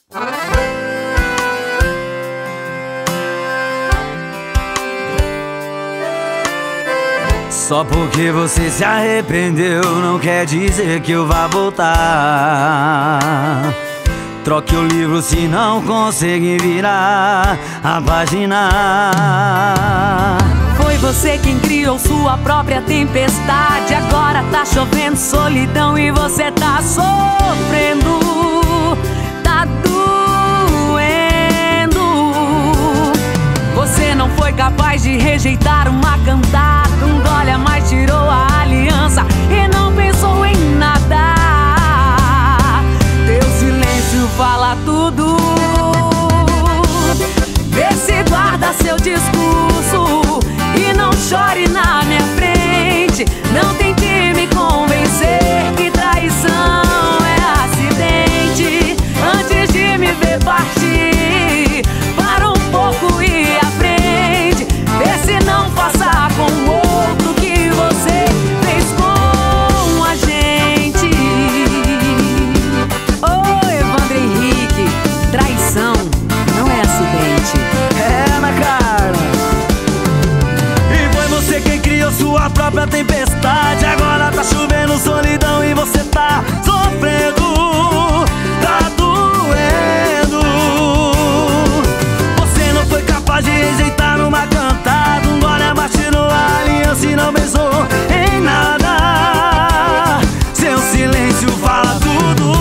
Só porque você se arrependeu não quer dizer que eu vá voltar. Troque o livro se não conseguir virar a página. Foi você quem criou sua própria tempestade. Agora tá chovendo solidão e você tá sofrendo. Tá doendo. Você não foi capaz de rejeitar uma cantada. Um gole a mais tirou a aliança e não pensou em nada. Teu silêncio fala tudo. Vê se guarda seu discurso e não chore na minha frente. Não tente me convencer que traição é acidente. Antes de me ver partir, para um pouco e aprende. Vê se não faça com o outro que você fez com a gente. Ô Evandro Henrique, traição não é acidente. É na cara. E foi você quem criou sua própria tempestade. Agora tá chovendo solidão e você tá sofrendo. Tá doendo. Você não foi capaz de rejeitar numa cantada. Um gole a mais tirou a aliança e não beijou em nada. Seu silêncio fala tudo.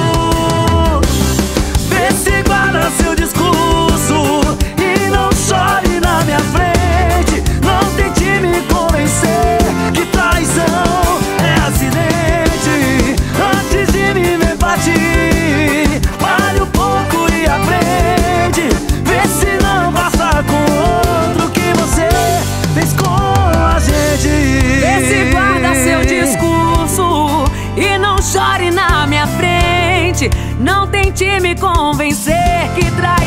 Vê se guarda seu discurso e não chore na minha frente. Não tente me convencer que traição é acidente. Antes de me ver partir, pare um pouco e aprende. Vê se não basta com outro que você fez com a gente. Vê se guarda seu discurso e não chore na minha frente. Não tente me convencer que traição